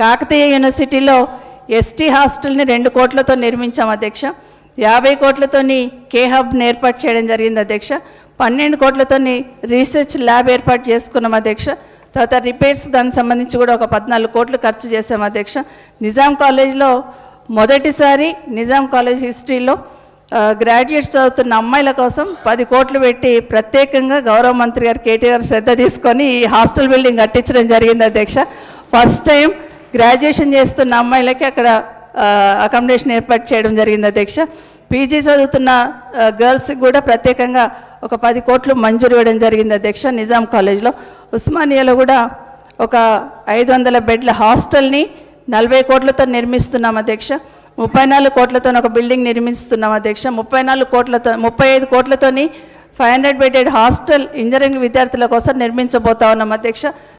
కాకతీయ యూనివర్సిటీలో ఎస్టీ హాస్టల్ని 2 కోట్లతో నిర్మించాం అధ్యక్ష. 50 కోట్లతోని కే హబ్ని ఏర్పాటు చేయడం జరిగింది అధ్యక్ష. 12 కోట్లతోని రీసెర్చ్ ల్యాబ్ ఏర్పాటు చేసుకున్నాం అధ్యక్ష. తర్వాత రిపేర్స్ దానికి సంబంధించి కూడా ఒక 14 కోట్లు ఖర్చు చేసాం అధ్యక్ష. నిజాం కాలేజ్లో మొదటిసారి నిజాం కాలేజ్ హిస్టరీలో గ్రాడ్యుయేట్స్ చదువుతున్న అమ్మాయిల కోసం 10 కోట్లు పెట్టి ప్రత్యేకంగా గౌరవ మంత్రి గారు కేటీఆర్ శ్రద్ధ తీసుకొని ఈ హాస్టల్ బిల్డింగ్ కట్టించడం జరిగింది అధ్యక్ష. ఫస్ట్ టైం గ్రాడ్యుయేషన్ చేస్తున్న అమ్మాయిలకి అక్కడ అకామిడేషన్ ఏర్పాటు చేయడం జరిగింది అధ్యక్ష. పీజీ చదువుతున్న గర్ల్స్కి కూడా ప్రత్యేకంగా ఒక 10 కోట్లు మంజూరు ఇవ్వడం జరిగింది అధ్యక్ష. నిజాం కాలేజ్లో ఉస్మానియాలో కూడా ఒక 500 బెడ్ల హాస్టల్ని 40 కోట్లతో నిర్మిస్తున్నాం అధ్యక్ష. 34 కోట్లతో ఒక బిల్డింగ్ నిర్మిస్తున్నాం అధ్యక్ష. 35 కోట్లతోని 500 బెడెడ్ హాస్టల్ ఇంజనీరింగ్ విద్యార్థుల కోసం నిర్మించబోతా ఉన్నాం అధ్యక్ష.